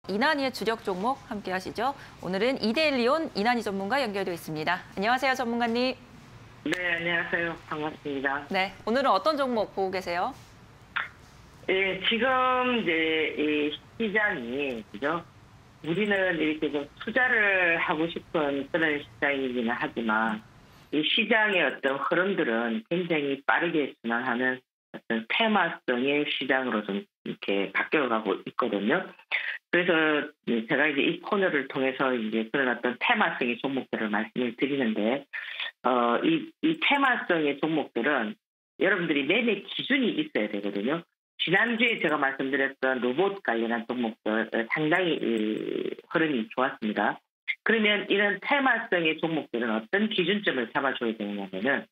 이난희의 주력 종목 함께 하시죠. 오늘은 이데일리온 이난희 전문가 연결되어 있습니다. 안녕하세요, 전문가님. 네, 안녕하세요. 반갑습니다. 네, 오늘은 어떤 종목 보고 계세요? 예, 지금 이제 이 시장이, 그죠? 우리는 이렇게 좀 투자를 하고 싶은 그런 시장이기는 하지만, 이 시장의 어떤 흐름들은 굉장히 빠르게 순환하는 어떤 테마성의 시장으로 좀 이렇게 바뀌어가고 있거든요. 그래서 제가 이제 이 코너를 통해서 이제 그런 어떤 테마성의 종목들을 말씀을 드리는데, 이 테마성의 종목들은 여러분들이 매매 기준이 있어야 되거든요. 지난주에 제가 말씀드렸던 로봇 관련한 종목들 상당히 흐름이 좋았습니다. 그러면 이런 테마성의 종목들은 어떤 기준점을 잡아줘야 되느냐면은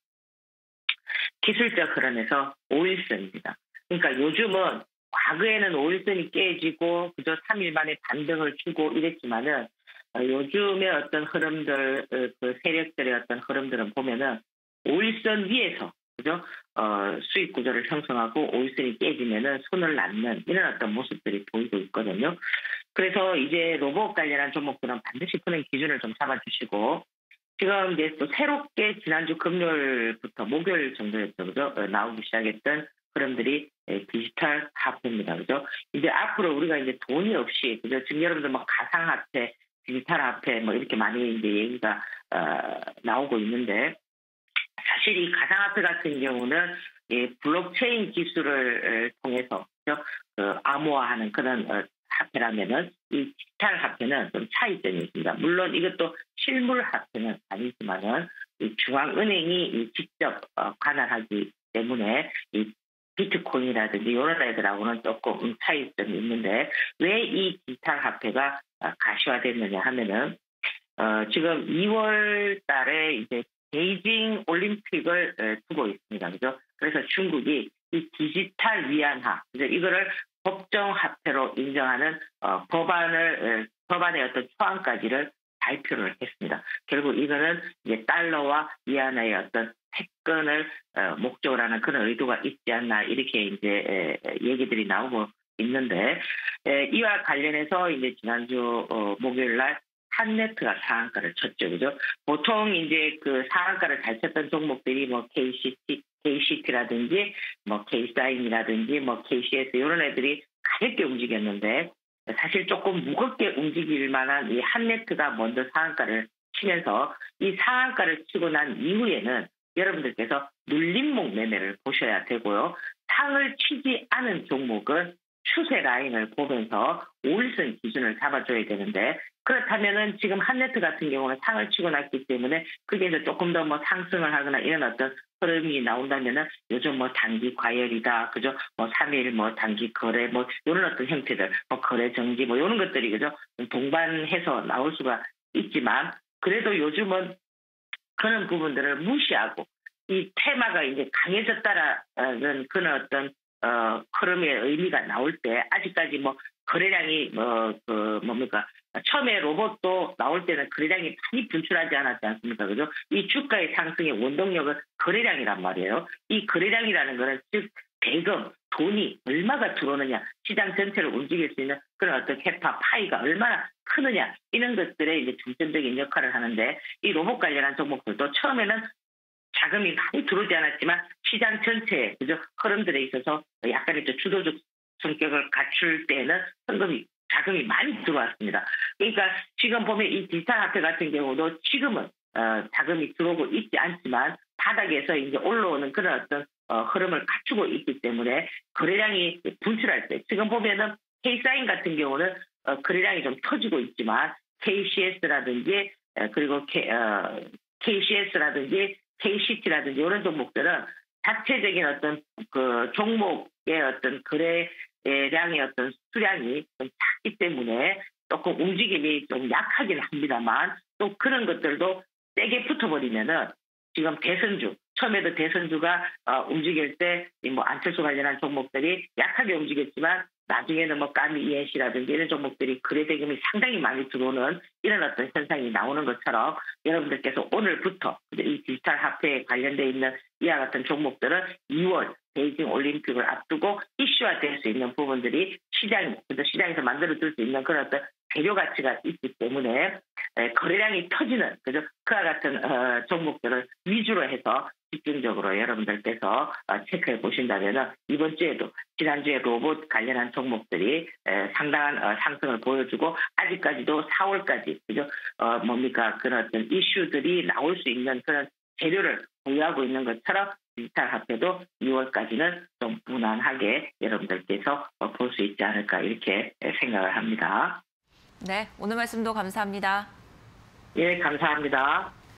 기술적 흐름에서 5일선입니다. 그러니까 요즘은 과거에는 5일선이 깨지고 그저 3일 만에 반등을 주고 이랬지만은 요즘의 어떤 흐름들, 그 세력들의 어떤 흐름들은 보면은 5일선 위에서 그죠? 수익 구조를 형성하고 5일선이 깨지면은 손을 낳는 이런 어떤 모습들이 보이고 있거든요. 그래서 이제 로봇 관련한 종목들은 반드시 그런 기준을 좀 잡아주시고 지금 이제 또 새롭게 지난주 금요일부터 목요일 정도였죠, 그죠? 나오기 시작했던 흐름들이 디지털 화폐입니다, 그죠? 이제 앞으로 우리가 이제 돈이 없이, 그죠? 지금 여러분들 뭐 가상화폐, 디지털 화폐 뭐 이렇게 많이 이제 얘기가 나오고 있는데 사실 이 가상화폐 같은 경우는 블록체인 기술을 통해서 그죠? 암호화하는 그런 화폐라면은 이 디지털 화폐는 좀 차이점이 있습니다. 물론 이것도 실물 화폐는 아니지만은 이 중앙은행이 직접 관할하기 때문에 이 비트코인이라든지 이런 애들하고는 조금 차이점이 있는데 왜 이 디지털 화폐가 가시화됐느냐 하면은 지금 2월 달에 이제 베이징 올림픽을 두고 있습니다. 그죠? 그래서 중국이 이 디지털 위안화, 그죠? 이거를 법정 화폐로 인정하는 법안의 어떤 초안까지를 발표를 했습니다. 결국 이거는 이제 달러와 위안화의 어떤 패권을 목적으로 하는 그런 의도가 있지 않나 이렇게 이제 얘기들이 나오고 있는데 이와 관련해서 이제 지난주 목요일 날 한네트가 상한가를 쳤죠, 그죠? 보통 이제 그 상한가를 잘 쳤던 종목들이 뭐 KCT라든지 뭐 K사인이라든지 뭐 KCS 이런 애들이 가볍게 움직였는데 사실 조금 무겁게 움직일 만한 이 한네트가 먼저 상한가를 치면서 이 상한가를 치고 난 이후에는 여러분들께서 눌림목 매매를 보셔야 되고요. 상을 치지 않은 종목은 추세 라인을 보면서 5일선 기준을 잡아줘야 되는데 그렇다면은 지금 한네트 같은 경우는 상을 치고 났기 때문에 거기에서 조금 더 뭐 상승을 하거나 이런 어떤 흐름이 나온다면은 요즘 뭐 단기 과열이다, 그죠? 뭐 3일 뭐 단기 거래 뭐 이런 어떤 형태들, 뭐 거래 정지 뭐 이런 것들이 그죠? 동반해서 나올 수가 있지만 그래도 요즘은 그런 부분들을 무시하고 이 테마가 이제 강해졌다라는 그런 어떤 흐름의 의미가 나올 때 아직까지 뭐 거래량이 뭡니까 처음에 로봇도 나올 때는 거래량이 많이 분출하지 않았지 않습니까? 그죠? 이 주가의 상승의 원동력은 거래량이란 말이에요. 이 거래량이라는 거는 즉 대금, 돈이 얼마가 들어오느냐, 시장 전체를 움직일 수 있는 그런 어떤 캐파 파이가 얼마나 크느냐 이런 것들의 이제 중점적인 역할을 하는데 이 로봇 관련한 종목들도 처음에는 자금이 많이 들어오지 않았지만 시장 전체에 그죠 흐름들에 있어서 약간의 주도적 성격을 갖출 때에는 자금이 많이 들어왔습니다. 그러니까 지금 보면 이 디지털 화폐 같은 경우도 지금은 자금이 들어오고 있지 않지만 바닥에서 이제 올라오는 그런 어떤 흐름을 갖추고 있기 때문에 거래량이 분출할 때 지금 보면은 K사인 같은 경우는 거래량이 좀 터지고 있지만 KCS라든지 그리고 KCS라든지 KCT라든지 이런 종목들은 자체적인 어떤 그 종목의 어떤 거래량의 어떤 수량이 좀 작기 때문에 조금 움직임이 좀 약하긴 합니다만 또 그런 것들도 세게 붙어버리면은 지금 대선주 처음에도 대선주가 움직일 때 뭐 안철수 관련한 종목들이 약하게 움직였지만 나중에는 뭐 까미 ENC라든지 이런 종목들이 거래 대금이 상당히 많이 들어오는 이런 어떤 현상이 나오는 것처럼 여러분들께서 오늘부터 이 디지털 화폐에 관련돼 있는 이와 같은 종목들은 2월 베이징 올림픽을 앞두고 이슈화될 수 있는 부분들이 시장에서 만들어줄 수 있는 그런 어떤 재료 가치가 있기 때문에 거래량이 터지는 그와 같은 종목들을 위주로 해서 집중적으로 여러분들께서 체크해 보신다면 이번 주에도 지난주에 로봇 관련한 종목들이 상당한 상승을 보여주고 아직까지도 4월까지 그런 어떤 이슈들이 나올 수 있는 그런 재료를 보유하고 있는 것처럼 디지털 화폐도 2월까지는 좀 무난하게 여러분들께서 볼 수 있지 않을까 이렇게 생각을 합니다. 네, 오늘 말씀도 감사합니다. 예, 감사합니다.